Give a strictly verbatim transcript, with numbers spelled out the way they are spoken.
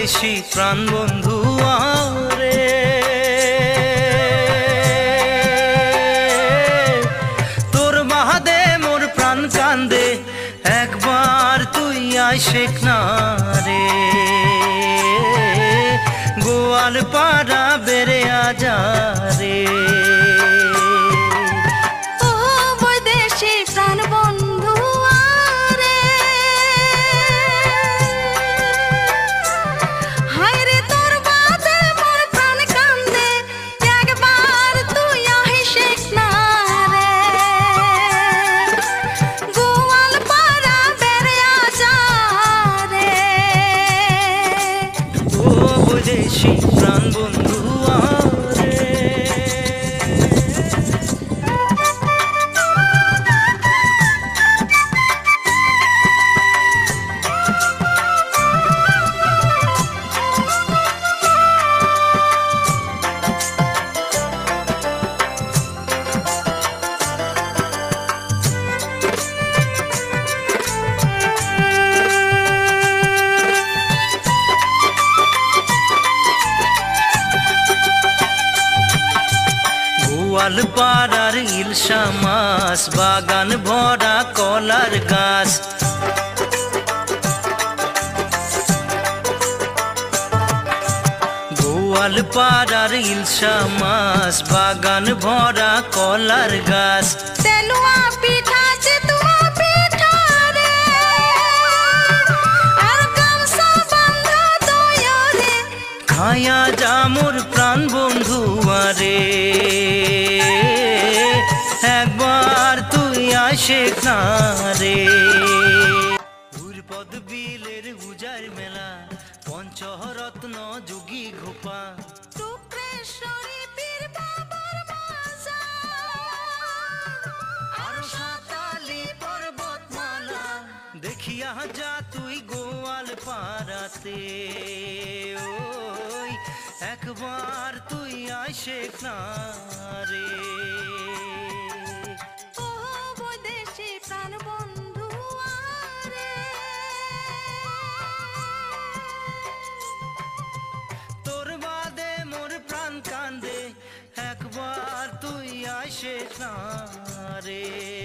বৈদেশী প্রাণ বন্ধু আরে, তোর বাদে মোর প্রাণ কান্দে, একবার তুই আয় শেখ না রে। গোয়াল পাড়া বেড়ে আজা রে। প্রাণ বন্ধু আরে, গোয়ালপাড়ার ইলশা মাছ, বাগান ভরা কলার গাছ। গোয়ালপাড়ার ইলশা মাছ, বাগান ভরা কলার গাছ। তেলুয়া পিঠা চিতুয়া পিঠা রে, আর গামছা বান্ধা দয়া রে। খায়া যা মোর প্রাণ বন্ধু আরে, একবার তুই আয় শেখ না রে। উরপদ বিলের উজার মেলা, পঞ্চরত্ন যোগী ঘোপা, টুকরেশ্বরী পীর বাবার মাজার, আর সাতালি পর্বতমালা। দেখিয়া যা তুই গোয়াল পাড়াতে, ওই একবার তুই আয় শেখ না রে। ও বৈদেশী প্রাণ বন্ধু আরে, তোর বাদে মোর প্রাণ কান্দে, একবার তুই আয় শেখ না রে।